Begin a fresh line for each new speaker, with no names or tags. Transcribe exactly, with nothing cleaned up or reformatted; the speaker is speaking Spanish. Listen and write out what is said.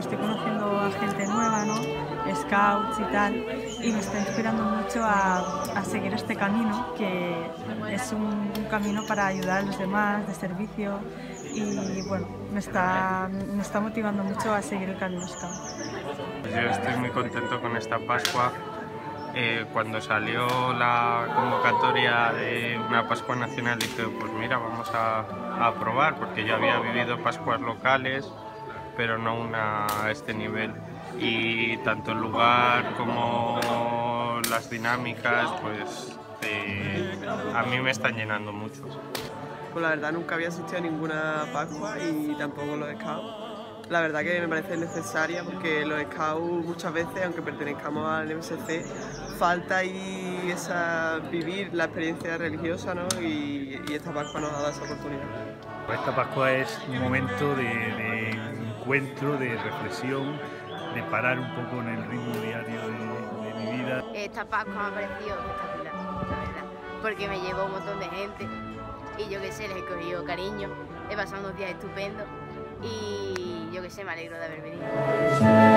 estoy conociendo a gente nueva, ¿no? Scouts y tal, y me está inspirando mucho a, a seguir este camino, que es un, un camino para ayudar a los demás, de servicio, y bueno, me está, me está motivando mucho a seguir el camino Scout.
Yo estoy muy contento con esta Pascua. Eh, cuando salió la convocatoria de una Pascua nacional dije, pues mira, vamos a, a probar, porque yo había vivido Pascuas locales, pero no una a este nivel. Y tanto el lugar como las dinámicas, pues eh, a mí me están llenando mucho.
Pues la verdad nunca había asistido a ninguna Pascua y tampoco los Scouts. La verdad que me parece necesaria porque los Scouts muchas veces, aunque pertenezcamos al M S C, falta ahí esa, vivir la experiencia religiosa, ¿no? y, y esta Pascua nos ha dado esa oportunidad.
Esta Pascua es un momento de, de encuentro, de reflexión, de parar un poco en el ritmo diario de, de mi vida.
Esta Pascua me ha parecido espectacular, la verdad, porque me llevó un montón de gente y yo qué sé, les he cogido cariño, he pasado unos días estupendos y yo qué sé, me alegro de haber venido.